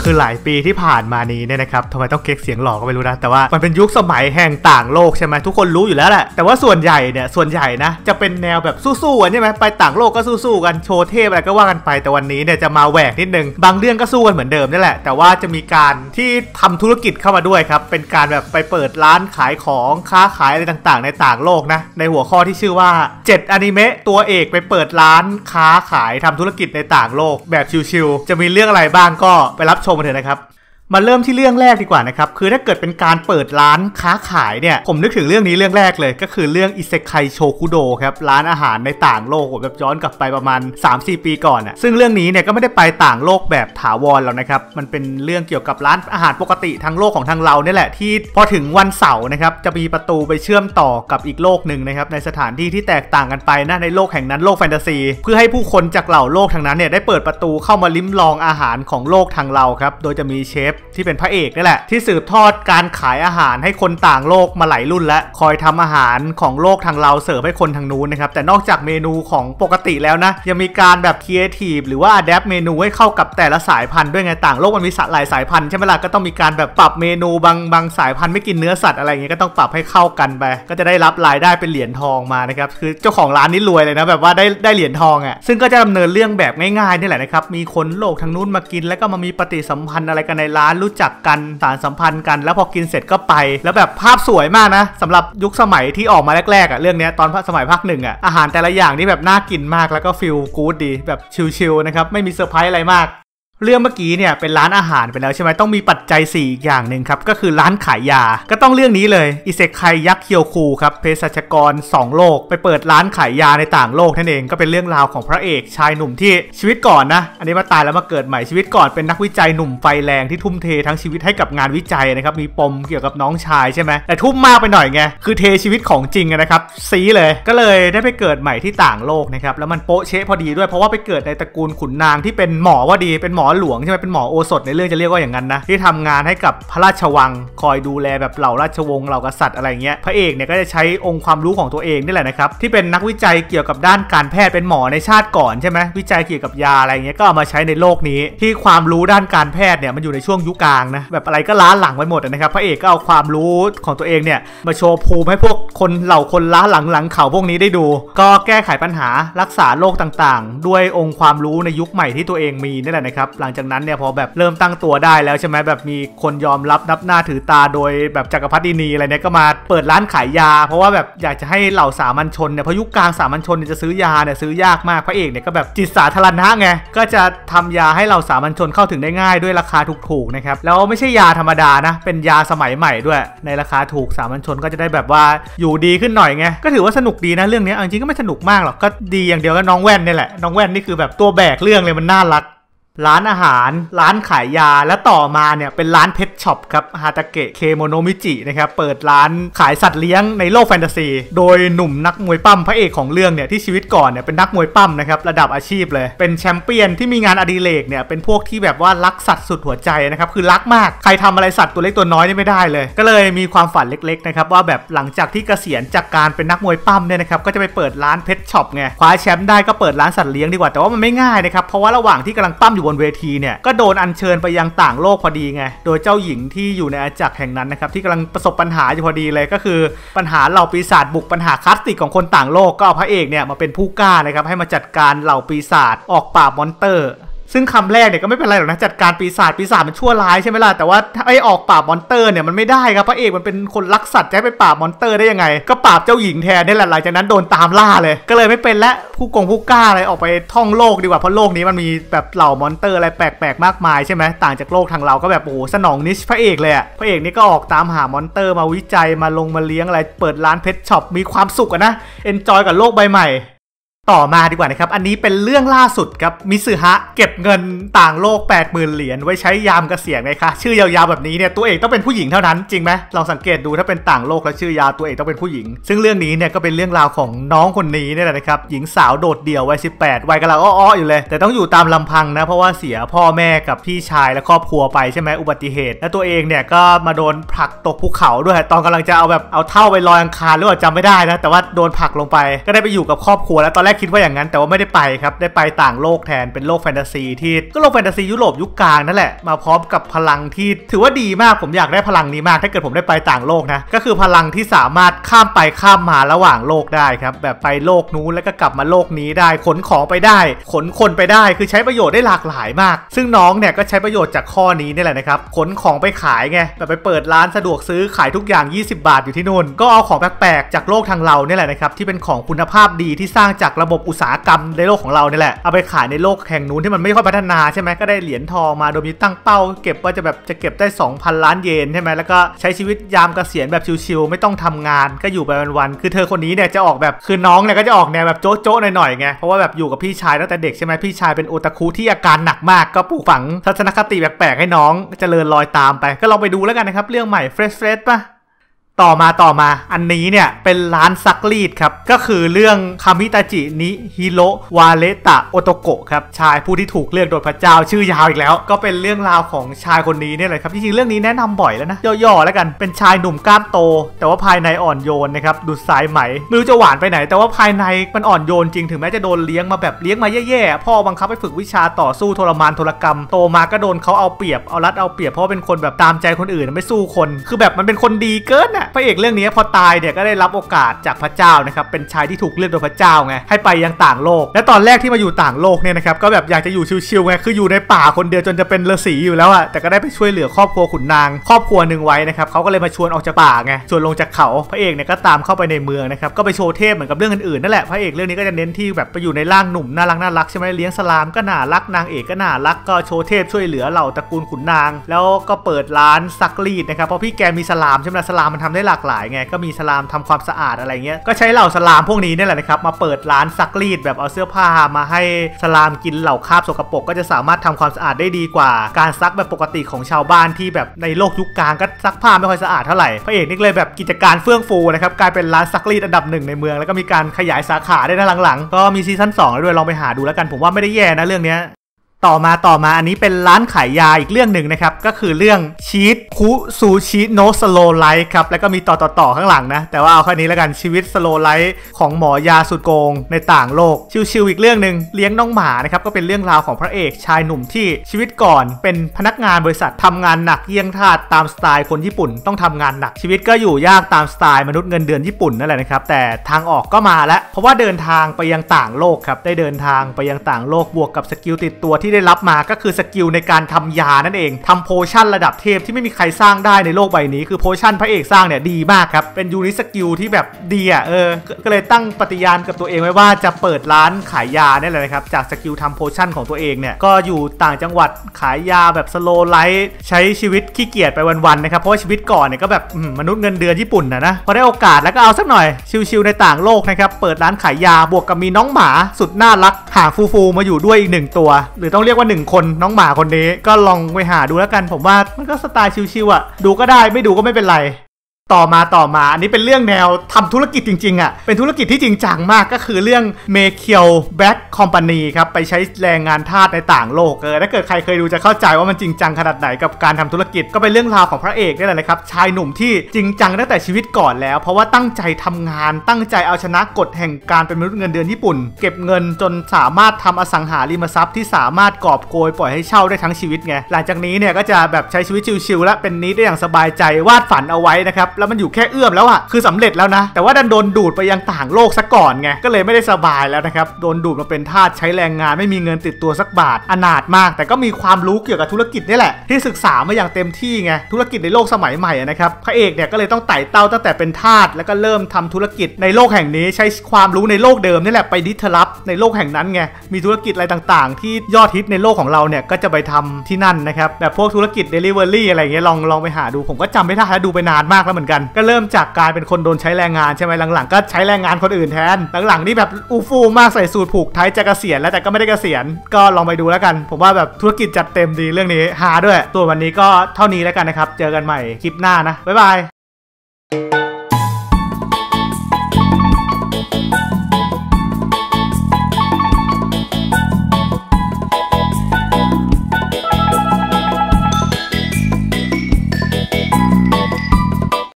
คือหลายปีที่ผ่านมานี้เนี่ยนะครับทำไมต้องเก๊กเสียงหล่อก็ไม่รู้นะแต่ว่ามันเป็นยุคสมัยแห่งต่างโลกใช่ไหมทุกคนรู้อยู่แล้วแหละแต่ว่าส่วนใหญ่นะจะเป็นแนวแบบสู้ๆกันใช่ไหมไปต่างโลกก็สู้ๆกันโชว์เทพอะไรก็ว่ากันไปแต่วันนี้เนี่ยจะมาแหวกนิดนึงบางเรื่องก็สู้กันเหมือนเดิมนี่แหละแต่ว่าจะมีการที่ทำธุรกิจเข้ามาด้วยครับเป็นการแบบไปเปิดร้านขายของค้าขายอะไรต่างๆในต่างโลกนะในหัวข้อที่ชื่อว่า7อนิเมะตัวเอกไปเปิดร้านค้าขายทำธุรกิจในต่างโลกแบบชิลๆจะมีเรื่องอะไรบ้างก็ไปรับชมกันเถอะนะครับมาเริ่มที่เรื่องแรกดีกว่านะครับคือถ้าเกิดเป็นการเปิดร้านค้าขายเนี่ยผมนึกถึงเรื่องนี้เรื่องแรกเลยก็คือเรื่องอิเซไคโชคุโดครับร้านอาหารในต่างโลกแบบย้อนกลับไปประมาณ 3-4 ปีก่อนซึ่งเรื่องนี้เนี่ยก็ไม่ได้ไปต่างโลกแบบถาวรแล้วนะครับมันเป็นเรื่องเกี่ยวกับร้านอาหารปกติทางโลกของทางเราเนี่ยแหละที่พอถึงวันเสาร์นะครับจะมีประตูไปเชื่อมต่อกับอีกโลกหนึ่งนะครับในสถานที่ที่แตกต่างกันไปนะในโลกแห่งนั้นโลกแฟนตาซีเพื่อให้ผู้คนจากเหล่าโลกทางนั้นเนี่ยได้เปิดประตูเข้ามาลิ้มลองอาหารของโลกทางเราครับโดยจะมีเชฟที่เป็นพระเอกนี่แหละที่สืบทอดการขายอาหารให้คนต่างโลกมาหลายรุ่นและคอยทำอาหารของโลกทางเราเสิร์ฟให้คนทางนู้นนะครับแต่นอกจากเมนูของปกติแล้วนะยังมีการแบบครีเอทีฟหรือว่าอะแดปเมนูให้เข้ากับแต่ละสายพันธุ์ด้วยไงต่างโลกมันมีหลายสายพันธุ์ใช่ไหมล่ะก็ต้องมีการแบบปรับเมนูบางสายพันธุ์ไม่กินเนื้อสัตว์อะไรอย่างเงี้ยก็ต้องปรับให้เข้ากันไปก็จะได้รับรายได้เป็นเหรียญทองมานะครับคือเจ้าของร้านนี้รวยเลยนะแบบว่าได้เหรียญทองซึ่งก็จะดำเนินเรื่องแบบง่ายๆนี่แหละนะครับมีคนโลกทางนู้นมากินแล้วก็มามีปฏิสัมพันธ์อะไรกันในร้านรู้จักกันสารสัมพันธ์กันแล้วพอกินเสร็จก็ไปแล้วแบบภาพสวยมากนะสำหรับยุคสมัยที่ออกมาแรกๆเรื่องนี้ตอนสมัยภาคหนึ่งอาหารแต่ละอย่างนี่แบบน่ากินมากแล้วก็ฟีลกู๊ดดีแบบชิลๆนะครับไม่มีเซอร์ไพรส์อะไรมากเรื่องเมื่อกี้เนี่ยเป็นร้านอาหารไปแล้วใช่ไหมต้องมีปัจจัย4อีกอย่างหนึ่งครับก็คือร้านขายยาก็ต้องเรื่องนี้เลยอิเซไคยักษ์เคียวคูครับเภสัชกร2โลกไปเปิดร้านขายยาในต่างโลกนั่นเองก็เป็นเรื่องราวของพระเอกชายหนุ่มที่ชีวิตก่อนนะอันนี้มาตายแล้วมาเกิดใหม่ชีวิตก่อนเป็นนักวิจัยหนุ่มไฟแรงที่ทุ่มเททั้งชีวิตให้กับงานวิจัยนะครับมีปมเกี่ยวกับน้องชายใช่ไหมแต่ทุ่มมากไปหน่อยไงคือเทชีวิตของจริงนะครับซีเลยก็เลยได้ไปเกิดใหม่ที่ต่างโลกนะครับแล้วมันโป๊ะเช๊ะพอดีด้วยเพราะว่าไปเกิดในตระกูลขุนนางที่เป็นหมอว่าดีเป็นหมอหลวงใช่ไหมเป็นหมอโอสถในเรื่องจะเรียกว่าอย่างนั้นนะที่ทำงานให้กับพระราชวังคอยดูแลแบบเหล่าราชวงศ์เหล่ากษัตริย์อะไรเงี้ยพระเอกเนี่ยก็จะใช้องค์ความรู้ของตัวเองนี่แหละนะครับที่เป็นนักวิจัยเกี่ยวกับด้านการแพทย์เป็นหมอในชาติก่อนใช่ไหมวิจัยเกี่ยวกับยาอะไรเงี้ยก็เอามาใช้ในโลกนี้ที่ความรู้ด้านการแพทย์เนี่ยมันอยู่ในช่วงยุคกลางนะแบบอะไรก็ล้าหลังไปหมดนะครับพระเอกก็เอาความรู้ของตัวเองเนี่ยมาโชว์ภูมิให้พวกคนเหล่าคนล้าหลังเขาพวกนี้ได้ดูก็แก้ไขปัญหารักษาโรคต่างๆด้วยองค์ความรู้ในยุคใหม่ที่ตัวเองมีนี่แหละนะครับหลังจากนั้นเนี่ยพอแบบเริ่มตั้งตัวได้แล้วใช่ไหมแบบมีคนยอมรับนับหน้าถือตาโดยแบบจักรพรรดินีอะไรเนี่ยก็มาเปิดร้านขายยาเพราะว่าแบบอยากจะให้เหล่าสามัญชนเนี่ยเพราะยุคกลางสามัญชนจะซื้อยาเนี่ยซื้อยากมากพระเอกเนี่ยก็แบบจิตสาธารณะไงก็จะทำยาให้เหล่าสามัญชนเข้าถึงได้ง่ายด้วยราคาถูกๆนะครับแล้วไม่ใช่ยาธรรมดานะเป็นยาสมัยใหม่ด้วยในราคาถูกสามัญชนก็จะได้แบบว่าอยู่ดีขึ้นหน่อยไงก็ถือว่าสนุกดีนะเรื่องนี้จริงๆก็ไม่สนุกมากหรอกก็ดีอย่างเดียวก็น้องแว่นนี่แหละน้องแว่นนี่คือแบบตัวแบกเรื่องเลยมันน่ารักร้านอาหารร้านขายยาและต่อมาเนี่ยเป็นร้านเพชช็อปครับฮาตาเกะเคโมโนมิจินะครับเปิดร้านขายสัตว์เลี้ยงในโลกแฟนตาซีโดยหนุ่มนักมวยปั้มพระเอกของเรื่องเนี่ยที่ชีวิตก่อนเนี่ยเป็นนักมวยปั้มนะครับระดับอาชีพเลยเป็นแชมเปี้ยนที่มีงานอดิเรกเนี่ยเป็นพวกที่แบบว่ารักสัตว์สุดหัวใจนะครับคือรักมากใครทำอะไรสัตว์ตัวเล็กตัวน้อยนี่ไม่ได้เลยก็เลยมีความฝันเล็กๆนะครับว่าแบบหลังจากที่เกษียณจากการเป็นนักมวยปั้มเนี่ยนะครับก็จะไปเปิดร้านเพชช็อปไงคว้าแชมป์ได้ก็เปิดร้านสัตว์เลี้ยงดีกว่าแต่ว่ามันไม่ง่ายนะครับเพราะว่าระหว่างที่กำลังปั้มอยู่บนเวทีเนี่ยก็โดนอัญเชิญไปยังต่างโลกพอดีไงโดยเจ้าหญิงที่อยู่ในอาณาจักรแห่งนั้นนะครับที่กำลังประสบปัญหาอยู่พอดีเลยก็คือปัญหาเหล่าปีศาจบุกปัญหาคลาสสิกของคนต่างโลกก็เอาพระเอกเนี่ยมาเป็นผู้กล้านะครับให้มาจัดการเหล่าปีศาจออกปราบมอนสเตอร์ซึ่งคำแรกเนี่ยก็ไม่เป็นไรหรอกนะจัดการปีศาจมันชั่วร้ายใช่ไหมล่ะแต่ว่าไอ้ออกปราบมอนสเตอร์เนี่ยมันไม่ได้ครับพระเอกมันเป็นคนรักสัตว์จะให้ไปปราบมอนสเตอร์ได้ยังไงก็ปราบเจ้าหญิงแทนนี่แหละหลังจากนั้นโดนตามล่าเลยก็เลยไม่เป็นและผู้กล้าอะไรออกไปท่องโลกดีกว่าเพราะโลกนี้มันมีแบบเหล่ามอนสเตอร์อะไรแปลกๆมากมายใช่ไหมต่างจากโลกทางเราก็แบบโอ้โหสนองนิชพระเอกเลยพระเอกนี่ก็ออกตามหามอนสเตอร์มาวิจัยมาเลี้ยงอะไรเปิดร้านเพชช็อปมีความสุขนะเอนจอยกับโลกใบใหม่ต่อมาดีกว่านะครับอันนี้เป็นเรื่องล่าสุดครับมิสึฮะเก็บเงินต่างโลก 80,000 เหรียญไว้ใช้ยามเกษียณไงคะชื่อยาวๆแบบนี้เนี่ยตัวเอกต้องเป็นผู้หญิงเท่านั้นจริงไหมลองสังเกตดูถ้าเป็นต่างโลกแล้วชื่อยาวตัวเอกต้องเป็นผู้หญิงซึ่งเรื่องนี้เนี่ยก็เป็นเรื่องราวของน้องคนนี้เนี่ยแหละนะครับหญิงสาวโดดเดี่ยววัย 18วัยกำลังอ้อๆอยู่เลยแต่ต้องอยู่ตามลำพังนะเพราะว่าเสียพ่อแม่กับพี่ชายและครอบครัวไปใช่ไหมอุบัติเหตุและตัวเองเนี่ยก็มาโดนผลักตกภูเขาด้วยตอนกำลังจะเอาเท่าไปลอยอังคารหรือว่าจำไม่ได้นะแต่ว่าโดนผลักลงไปก็ได้ไปอยู่กับครอบครัวแล้วตอนแรกกคิดว่าอย่างนั้นแต่ว่าไม่ได้ไปครับได้ไปต่างโลกแทนเป็นโลกแฟนตาซีที่ก็โลกแฟนตาซียุโรปยุคกลางนั่นแหละมาพร้อมกับพลังที่ถือว่าดีมากผมอยากได้พลังนี้มากถ้าเกิดผมได้ไปต่างโลกนะก็คือพลังที่สามารถข้ามไปข้ามมาระหว่างโลกได้ครับแบบไปโลกนู้นแล้วก็กลับมาโลกนี้ได้ขนของไปได้ขนคนไปได้คือใช้ประโยชน์ได้หลากหลายมากซึ่งน้องเนี่ยก็ใช้ประโยชน์จากข้อนี้นี่แหละนะครับขนของไปขายไงแบบไปเปิดร้านสะดวกซื้อขายทุกอย่าง20 บาทอยู่ที่นู่นก็เอาของแปลกๆจากโลกทางเราเนี่ยแหละนะครับที่เป็นของคุณภาพดีที่สร้างจากระบบอุตสาหกรรมในโลกของเราเนี่ยแหละเอาไปขายในโลกแห่งนู้นที่มันไม่ค่อยพัฒนาใช่ไหมก็ได้เหรียญทองมาโดยมีตั้งเป้าเก็บว่าจะเก็บได้ 2,000 ล้านเยนใช่ไหมแล้วก็ใช้ชีวิตยามเกษียณแบบชิวๆไม่ต้องทำงานก็อยู่ไปวันๆคือเธอคนนี้เนี่ยจะออกแบบคือน้องเนี่ยก็จะออกแนวแบบโจ๊ะๆหน่อยๆไงเพราะว่าแบบอยู่กับพี่ชายตั้งแต่เด็กใช่ไหมพี่ชายเป็นโอตาคุที่อาการหนักมากก็ปลูกฝังทัศนคติแปลกๆให้น้องเจริญรอยตามไปก็ลองไปดูแล้วกันนะครับเรื่องใหม่เฟรชป่ะต่อมาอันนี้เนี่ยเป็นร้านซักรีดครับก็คือเรื่องคามิตาจินิฮิโรวาเลตะโอโตโกะครับชายผู้ที่ถูกเลือกโดยพระเจ้าชื่อยาวอีกแล้วก็เป็นเรื่องราวของชายคนนี้เนี่ยเลยครับจริงๆเรื่องนี้แนะนำบ่อยแล้วนะย่อๆแล้วกันเป็นชายหนุ่มกล้ามโตแต่ว่าภายในอ่อนโยนนะครับดูสายไหมไม่รู้จะหวานไปไหนแต่ว่าภายในมันอ่อนโยนจริงถึงแม้จะโดนเลี้ยงมาแบบเลี้ยงมาแย่ๆพ่อบังคับให้ฝึกวิชาต่อสู้ทรมานทรกรรมโตมาก็โดนเขาเอาเปรียบเอารัดเอาเปรียบเพราะเป็นคนแบบตามใจคนอื่นไม่สู้คนคือแบบมันเป็นคนดีเกินน่ะพระเอกเรื่องนี้พอตายเนี่ยก็ได้รับโอกาสจากพระเจ้านะครับเป็นชายที่ถูกเลือกโดยพระเจ้าไงให้ไปยังต่างโลกและตอนแรกที่มาอยู่ต่างโลกเนี่ยนะครับก็แบบอยากจะอยู่ชิวๆไงคืออยู่ในป่าคนเดียวจนจะเป็นฤาษีอยู่แล้วอะแต่ก็ได้ไปช่วยเหลือครอบครัวขุนนางครอบครัวหนึ่งไว้นะครับเขาก็เลยมาชวนออกจากป่าไงชวนลงจากเขาพระเอกเนี่ยก็ตามเข้าไปในเมืองนะครับก็ไปโชว์เทพเหมือนกับเรื่องอื่นๆนั่นแหละพระเอกเรื่องนี้ก็จะเน้นที่แบบไปอยู่ในร่างหนุ่มน่ารักใช่ไหมเลี้ยงสลามก็น่ารักนางเอกก็น่ารักก็โชว์เทพช่วยเหลือเหล่าตระกูลขุนนางแล้วก็เปิดร้านซักรีดนะครับเพราะพี่แกมีสลามใช่ไหมสลามมันทำได้หลากหลายไงก็มีสลามทำความสะอาดอะไรเงี้ยก็ใช้เหล่าสลามพวกนี้นี่แหละนะครับมาเปิดร้านซักรีดแบบเอาเสื้อผ้ามาให้สลามกินเหล่าคราบสกปรกก็จะสามารถทำความสะอาดได้ดีกว่าการซักแบบปกติของชาวบ้านที่แบบในโลกยุคกลางก็ซักผ้าไม่ค่อยสะอาดเท่าไหร่พระเอกนี่เลยแบบกิจการเฟื่องฟูนะครับกลายเป็นร้านซักรีดอันดับ1ในเมืองแล้วก็มีการขยายสาขาได้ในหลังๆก็มีซีซั่น2แล้วด้วยลองไปหาดูแล้วกันผมว่าไม่ได้แย่นะเรื่องนี้ต่อมาอันนี้เป็นร้านขายยาอีกเรื่องหนึ่งนะครับก็คือเรื่องชีตคุซูชิโนสโลไลท์ครับแล้วก็มีต่อข้างหลังนะแต่ว่าเอาแค่นี้แล้วกันชีวิตสโลไลท์ของหมอยาสุดโกงในต่างโลกชิวๆอีกเรื่องหนึ่งเลี้ยงน้องหมานะครับก็เป็นเรื่องราวของพระเอกชายหนุ่มที่ชีวิตก่อนเป็นพนักงานบริษัททำงานหนักเยี่ยงทาสตามสไตล์คนญี่ปุ่นต้องทำงานหนักชีวิตก็อยู่ยากตามสไตล์มนุษย์เงินเดือนญี่ปุ่นนั่นแหละนะครับแต่ทางออกก็มาแล้วเพราะว่าเดินทางไปยังต่างโลกครับได้เดินทางไปยังต่างโลกบวกกับสกิลติดตัวที่ได้รับมาก็คือสกิลในการทำยานั่นเองทำโพชั่นระดับเทพที่ไม่มีใครสร้างได้ในโลกใบนี้คือโพชั่นพระเอกสร้างเนี่ยดีมากครับเป็นยูนิสกิลที่แบบดีก็เลยตั้งปฏิญาณกับตัวเองไว้ว่าจะเปิดร้านขายยาเนี่ยแหละนะครับจากสกิลทำโพชั่นของตัวเองเนี่ยก็อยู่ต่างจังหวัดขายยาแบบสโลไลท์ใช้ชีวิตขี้เกียจไปวันๆนะครับเพราะว่าชีวิตก่อนเนี่ยก็แบบมนุษย์เงินเดือนญี่ปุ่นนะพอได้โอกาสแล้วก็เอาสักหน่อยชิวๆในต่างโลกนะครับเปิดร้านขายยาบวกกับมีน้องหมาสุดน่ารักหางฟูๆมาอยู่ด้วยอีก1ตัวหรือต้องเรียกว่า1คนน้องหมาคนนี้ก็ลองไปหาดูแล้วกันผมว่ามันก็สไตล์ชิวๆอ่ะดูก็ได้ไม่ดูก็ไม่เป็นไรต่อมาอันนี้เป็นเรื่องแนวทำธุรกิจจริงๆอ่ะเป็นธุรกิจที่จริงจังมากก็คือเรื่องเมเคียวแบ็คคอมพานีครับไปใช้แรงงานทาสในต่างโลกถ้าเกิดใครเคยดูจะเข้าใจว่ามันจริงจังขนาดไหนกับการทำธุรกิจก็เป็นเรื่องราวของพระเอกนี่แหละนะครับชายหนุ่มที่จริงจังตั้งแต่ชีวิตก่อนแล้วเพราะว่าตั้งใจทำงานตั้งใจเอาชนะกฎแห่งการเป็นมนุษย์เงินเดือนญี่ปุ่นเก็บเงินจนสามารถทำอสังหาริมทรัพย์ที่สามารถกอบโกยปล่อยให้เช่าได้ทั้งชีวิตไงหลังจากนี้เนี่ยก็จะแบบใช้ชีวิตชิลๆและเป็นนิดได้อย่างสบายใจวาดฝันเอาไว้นะครับแล้วมันอยู่แค่เอื้อมแล้วอะคือสำเร็จแล้วนะแต่ว่าดันโดนดูดไปยังต่างโลกซะก่อนไงก็เลยไม่ได้สบายแล้วนะครับโดนดูดมาเป็นทาสใช้แรงงานไม่มีเงินติดตัวสักบาทอนาถมากแต่ก็มีความรู้เกี่ยวกับธุรกิจนี่แหละที่ศึกษามาอย่างเต็มที่ไงธุรกิจในโลกสมัยใหม่นะครับพระเอกเนี่ยก็เลยต้องไต่เต้าตั้งแต่เป็นทาสแล้วก็เริ่มทำธุรกิจในโลกแห่งนี้ใช้ความรู้ในโลกเดิมนี่แหละไปดิสรับในโลกแห่งนั้นไงมีธุรกิจอะไรต่างๆที่ยอดฮิตในโลกของเราเนี่ยก็จะไปทำที่นั่นนะครับแบบพวกธุรกิจ Delivery อะไรเงี้ยลองไปหาดูผมก็จำไม่ได้แล้วดูไปนานมากแล้วเหมือนกันก็เริ่มจากการเป็นคนโดนใช้แรงงานใช่ไหมหลังๆก็ใช้แรงงานคนอื่นแทนหลังๆนี่แบบอูฟูมากใส่สูตรผูกไทยจะเกษียณแล้วแต่ก็ไม่ได้เกษียณก็ลองไปดูแล้วกันผมว่าแบบธุรกิจจัดเต็มดีเรื่องนี้หาด้วยตัววันนี้ก็เท่านี้แล้วกันนะครับเจอกันใหม่คลิปหน้านะบ๊ายบาย